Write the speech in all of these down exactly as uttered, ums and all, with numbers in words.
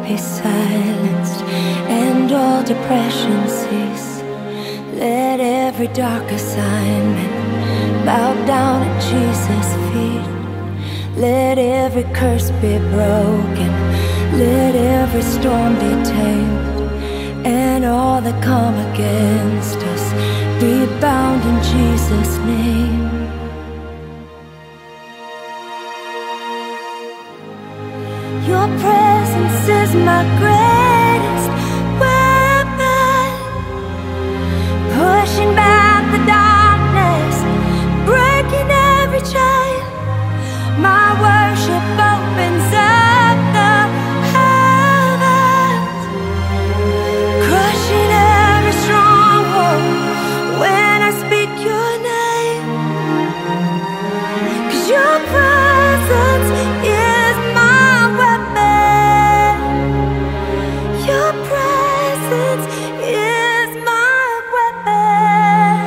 be silenced and all depression cease. Let every dark assignment bow down at Jesus' feet. Let every curse be broken, let every storm be tamed, and all that come against us be bound in Jesus' name. Your presence is my greatest weapon, pushing back the darkness, breaking every chain. My worship opens up the heavens, crushing every stronghold when I speak your name. 'Cause your presence is my weapon. Your presence is my weapon.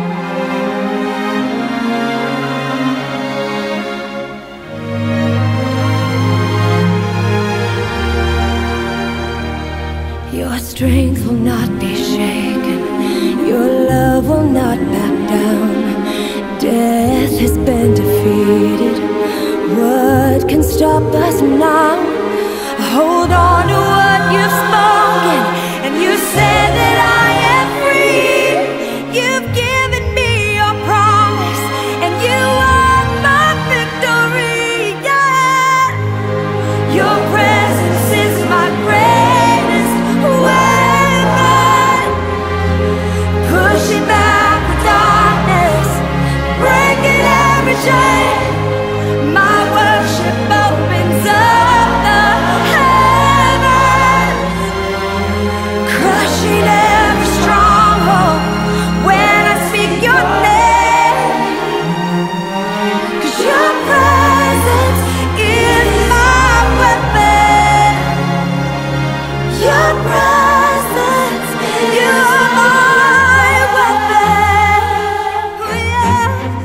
Your strength will not be shaken, your love will not back down. Death has been defeated, what can stop us now? Hold on to what you've spoken, and you said that I am free. You've given me your promise, and you are my victory, yeah. Your presence is my greatest weapon, pushing back the darkness, breaking every chain. My worship opens up the heavens, crushing every stronghold when I speak your name. 'Cause your presence is my weapon. Your presence is my weapon. Oh, yeah.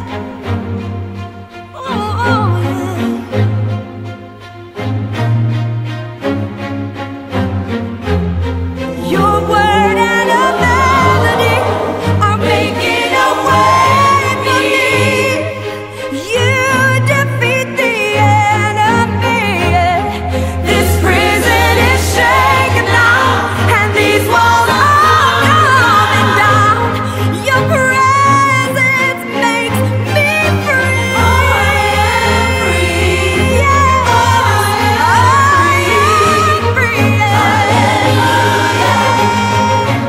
Oh, oh, yeah. Your word and a melody are making a way for me. You defeat the enemy. This prison is shaken now, and these walls are coming down. Your presence makes me free. Yeah, I'm free.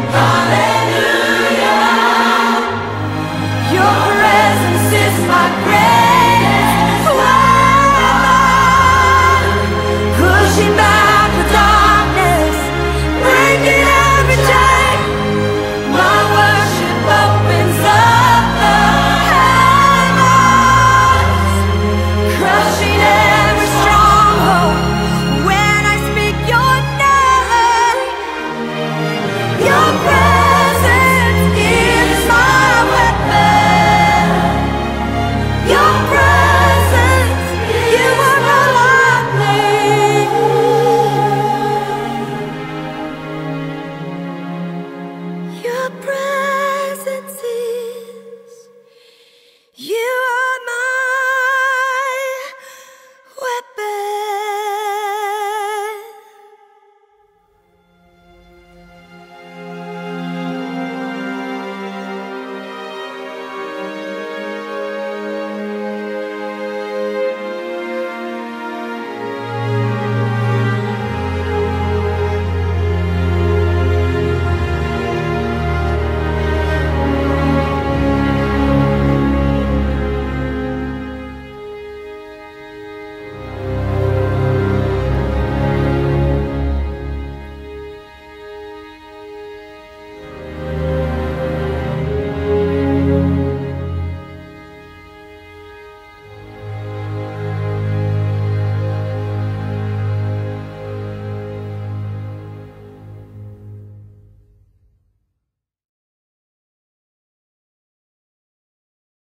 Hallelujah. Your presence is my greatest